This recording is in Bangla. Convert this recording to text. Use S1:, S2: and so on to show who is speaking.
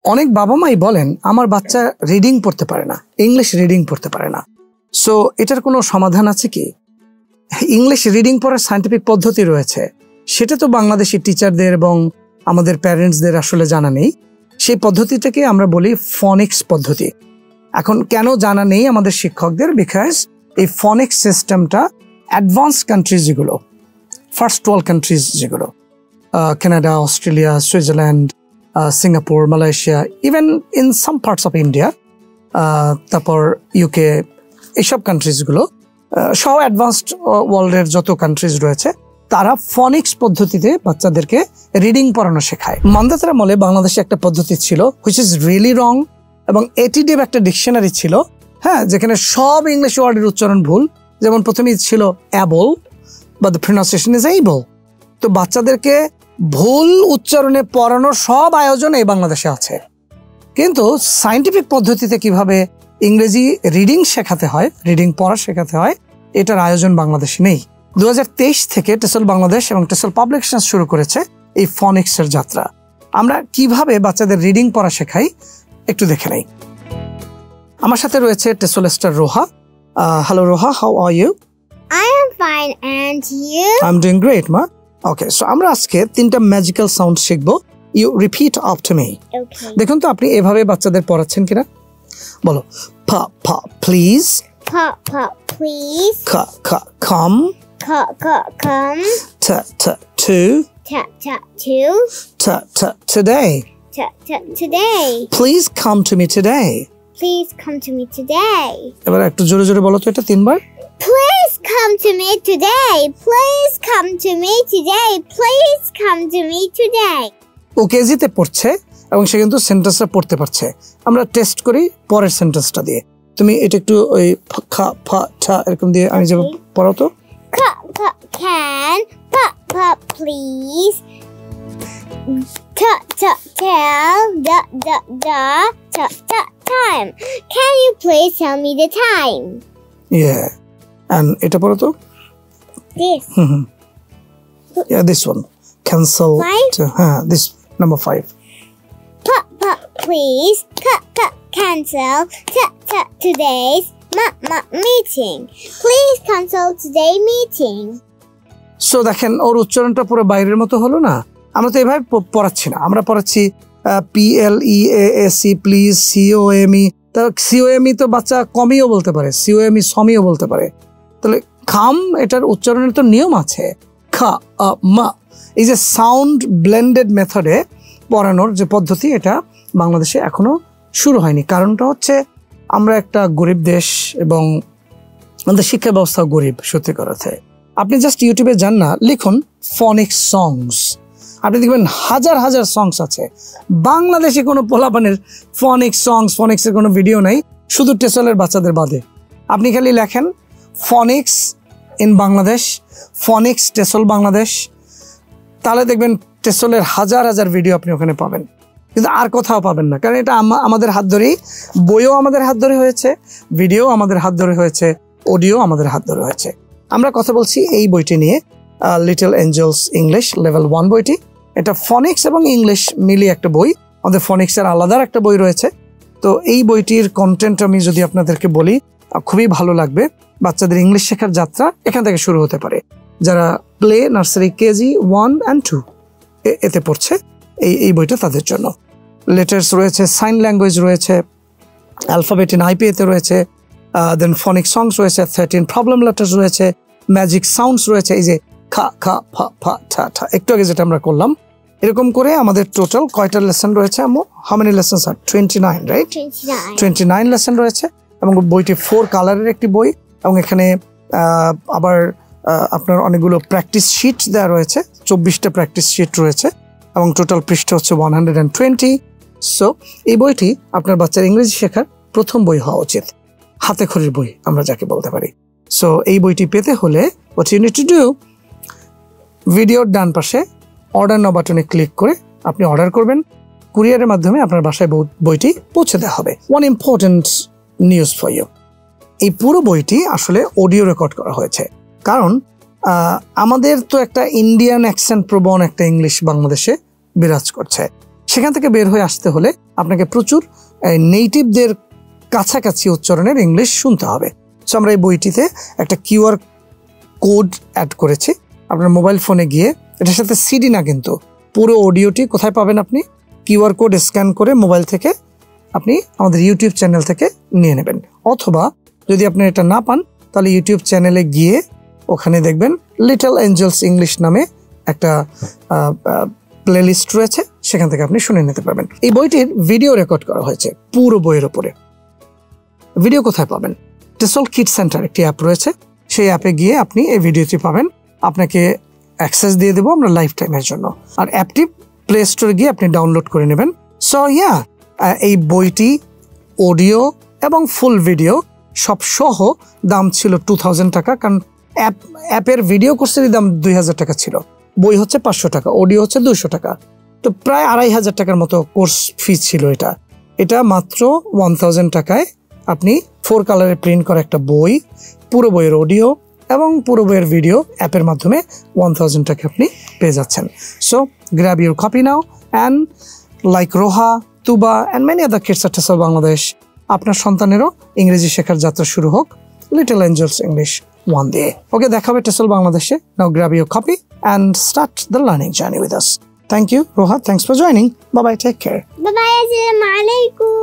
S1: অনেক বাবা মাই বলেন আমার বাচ্চা রিডিং পড়তে পারে না, ইংলিশ রিডিং পড়তে পারে না। সো এটার কোনো সমাধান আছে কি? ইংলিশ রিডিং পড়ার সায়েন্টিফিক পদ্ধতি রয়েছে, সেটা তো বাংলাদেশি টিচারদের এবং আমাদের প্যারেন্টসদের আসলে জানা নেই। সেই পদ্ধতিটাকে আমরা বলি ফনিক্স পদ্ধতি। এখন কেন জানা নেই আমাদের শিক্ষকদের? বিকজ এই ফনিক্স সিস্টেমটা অ্যাডভান্স কান্ট্রিজ যেগুলো, ফার্স্ট ওয়ার্ল্ড কান্ট্রিজ যেগুলো, Canada, Australia, Switzerland, Singapore, Malaysia, even in some parts of India, তারপর ইউকে, এইসব কান্ট্রিজগুলো সহ অ্যাডভান্সড ওয়ার্ল্ডের যত কান্ট্রিজ রয়েছে, তারা ফনিক্স পদ্ধতিতে বাচ্চাদেরকে রিডিং পড়ানো শেখায়। মান্দাতার আমলে বাংলাদেশে একটা পদ্ধতি ছিল হুইচ ইজ রিয়েলি রং, এবং এটিডিভ একটা ডিকশনারি ছিল, হ্যাঁ, যেখানে সব ইংলিশ ওয়ার্ডের উচ্চারণ ভুল। যেমন প্রথমেই ছিল অ্যাবল, বা দ্য প্রনাউন্সিয়েশন ইজ এইবল। তো বাচ্চাদেরকে ভুল উচ্চারণে পড়ানোর সব আয়োজন এই বাংলাদেশে আছে, কিন্তু সায়েন্টিফিক পদ্ধতিতে কিভাবে ইংরেজি রিডিং শেখাতে হয়, রিডিং পড়া শেখাতে হয়, এটার আয়োজন বাংলাদেশে নেই। 2023 থেকে টেসল বাংলাদেশ এবং টেসল পাবলিকেশন শুরু করেছে এই ফনিক্সের যাত্রা। আমরা কিভাবে বাচ্চাদের রিডিং পড়া শেখাই একটু দেখে নেই। আমার সাথে রয়েছে TESOL star Roha. Hello Roha, how are you?
S2: I am fine, and you?
S1: I'm doing great, ma. Okay, so আমরা আজকে 3টা ম্যাজিক্যাল সাউন্ড শিখবো। You repeat after me.
S2: Okay.
S1: দেখুন তো আপনি এভাবে বাচ্চাদের পড়াচ্ছেন কিনা। বলো, পা পা প্লিজ,
S2: Pop, pop, please.
S1: কা কা কাম,
S2: Come.
S1: টা টা টু,
S2: Tap, tap, to.
S1: টা টা today.
S2: Tap, tap, today.
S1: Please come to me today.
S2: Please come to me today.
S1: এবার একটু জোরে জোরে বলো তো এটা 3বার।
S2: Please come to me today. Please come to me today. Please come to me today.
S1: ও কেজিতে পড়ছে এবং সে কিন্তু সেন্টেন্সটা পড়তে পারছে। আমরা টেস্ট করি পরের সেন্টেন্সটা দিয়ে। তুমি এটা একটু ওই খা ফা ঠা এরকম দিয়ে আমি যাব পড়ো তো।
S2: Can. Pop, please. Tell. Time. Can you please tell me the time?
S1: Yeah. And এটা পড়ো তো।
S2: This.
S1: Yeah, this one. Cancel.
S2: 5?
S1: হ্যাঁ, this number 5.
S2: Pop, please. Cancel. Today's meeting. Please cancel today meeting.
S1: So দেখেন ওর উচ্চারণটা পুরো বাইরের মতো হলো না। আমরা তো এভাবে পড়াচ্ছি না, আমরা পড়াচ্ছি PLEASE, প্লিজ, COME। তা COME তো বাচ্চা কমিও বলতে পারে, COME সমিও বলতে পারে। তাহলে খাম, এটার উচ্চারণের তো নিয়ম আছে। খা মা, এই যে সাউন্ড ব্লেন্ডেড মেথডে পড়ানোর যে পদ্ধতি, এটা বাংলাদেশে এখনো শুরু হয়নি। কারণটা হচ্ছে আমরা একটা গরিব দেশ এবং আমাদের শিক্ষা ব্যবস্থা গরিব। সত্যি কথাতে আপনি জাস্ট ইউটিউবে যান না, লিখুন ফনিক্স সংস, আপনি দেখবেন হাজার হাজার সংস আছে। বাংলাদেশে কোনো পোলাপানের ফনিক্স সংস, ফনিক্সের কোনো ভিডিও নাই, শুধু টেসলের বাচ্চাদের বাদে। আপনি খালি লেখেন phonics in Bangladesh, phonics TESOL Bangladesh, তাহলে দেখবেন টেসলের হাজার হাজার ভিডিও আপনি ওখানে পাবেন, কিন্তু আর কোথাও পাবেন না। কারণ এটা আমাদের হাত ধরেই, বইও আমাদের হাত ধরে হয়েছে, ভিডিও আমাদের হাত ধরে হয়েছে, অডিও আমাদের হাত ধরে হয়েছে। আমরা কথা বলছি এই বইটি নিয়ে, লিটল এঞ্জেলস ইংলিশ লেভেল 1 বইটি। এটা ফনিক্স এবং ইংলিশ মিলিয়ে একটা বই। আমাদের ফনিক্সের আলাদা একটা বই রয়েছে। তো এই বইটির কন্টেন্ট আমি যদি আপনাদেরকে বলি, খুবই ভালো লাগবে। বাচ্চাদের ইংলিশ শেখার যাত্রা এখান থেকে শুরু হতে পারে। যারা প্লে, নার্সারি, কেজি 1 and 2 এতে পড়ছে, এই বইটা তাদের জন্য। লেটার্স রয়েছে, সাইন ল্যাঙ্গুয়েজ রয়েছে, অ্যালফাবেট ইন আইপিএতে রয়েছে, দেন ফনিক সংস রয়েছে, 13 প্রবলেম লেটার্স রয়েছে, ম্যাজিক সাউন্ডস রয়েছে, এই যে খা খা ফা ফা ঠা ঠা, একটু আগে যেটা আমরা করলাম। এরকম করে আমাদের টোটাল কয়টা লেসন রয়েছে? How many lessons are? 29, right? 29 lesson রয়েছে। এবং বইটি 4 কালারের একটি বই, এবং এখানে আবার আপনার অনেকগুলো প্র্যাকটিস শিট দেওয়া রয়েছে, 24টা প্র্যাকটিস শিট রয়েছে, এবং টোটাল পৃষ্ঠা হচ্ছে 120। সো এই বইটি আপনার বাচ্চার ইংরেজি শেখার প্রথম বই হওয়া উচিত, হাতে খড়ির বই আমরা যাকে বলতে পারি। সো এই বইটি পেতে হলে what you need to do, ভিডিওর ডান পাশে অর্ডার নাও বাটনে ক্লিক করে আপনি অর্ডার করবেন। কুরিয়ারের মাধ্যমে আপনার বাসায় বইটি পৌঁছে দেওয়া হবে। One important news for you, এই পুরো বইটি আসলে অডিও রেকর্ড করা হয়েছে। কারণ আমাদের তো একটা ইন্ডিয়ান অ্যাকসেন্ট প্রবণ একটা ইংলিশ বাংলাদেশে বিরাজ করছে। সেখান থেকে বের হয়ে আসতে হলে আপনাকে প্রচুর নেটিভদের কাছাকাছি উচ্চারণের ইংলিশ শুনতে হবে। সো আমরা এই বইটিতে একটা কিউআর কোড অ্যাড করেছি। আপনার মোবাইল ফোনে গিয়ে, এটার সাথে সিডি না কিন্তু, পুরো অডিওটি কোথায় পাবেন আপনি? কিউআর কোড স্ক্যান করে মোবাইল থেকে আপনি আমাদের ইউটিউব চ্যানেল থেকে নিয়ে নেবেন। অথবা যদি আপনি এটা না পান তাহলে ইউটিউব চ্যানেলে গিয়ে ওখানে দেখবেন লিটল এঞ্জেলস ইংলিশ নামে একটা প্লেলিস্ট রয়েছে, সেখান থেকে আপনি শুনে নিতে পারবেন। এই বইটির ভিডিও রেকর্ড করা হয়েছে পুরো বইয়ের উপরে। ভিডিও কোথায় পাবেন? টেসল কিড সেন্টার একটি অ্যাপ রয়েছে, সেই অ্যাপে গিয়ে আপনি এই ভিডিওটি পাবেন। আপনাকে অ্যাক্সেস দিয়ে দেবো আমরা লাইফ টাইমের জন্য। আর অ্যাপটি প্লে স্টোরে গিয়ে আপনি ডাউনলোড করে নেবেন। সো এই বইটি অডিও এবং ফুল ভিডিও সব সহ দাম ছিল 2000 টাকা, কারণ অ্যাপের ভিডিও কোর্সেরই দাম 2000 টাকা ছিল, বই হচ্ছে 500 টাকা, অডিও হচ্ছে 200 টাকা, তো প্রায় 2500 টাকার মতো কোর্স ফি ছিল। এটা মাত্র 1000 টাকায় আপনি 4 কালারে প্রিন্ট করা একটা বই, পুরো বইয়ের অডিও এবং পুরো বইয়ের ভিডিও অ্যাপের মাধ্যমে 1000 টাকা আপনি পেয়ে যাচ্ছেন। So grab your copy now and like Roha, Tuba and many other kids at TESOL Bangladesh, আপনার সন্তানেরও ইংরেজি শেখার যাত্রা শুরু হোক লিটল এঞ্জেলস ইংলিশ 1 দিয়ে। ওকে, দেখা হবে টেসল বাংলাদেশে। Now grab your copy and start the learning journey with us. Thank you, Roha. Thanks for joining. Bye-bye. Take care.
S2: Bye-bye. Assalamu alaikum.